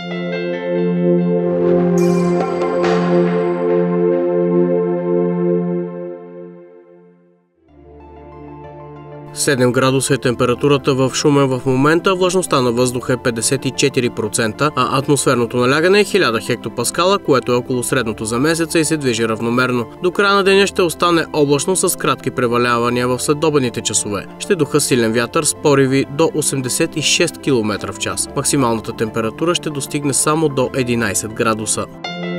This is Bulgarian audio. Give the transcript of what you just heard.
Седем градуса е температурата в Шумен в момента, влажността на въздуха е 54%, а атмосферното налягане е 1000 хектопаскала, което е около средното за месеца и се движи равномерно. До края на деня ще остане облачно с кратки превалявания в следобедните часове. Ще духа силен вятър с пориви до 86 км в час. Максималната температура ще достигне само до 11 градуса.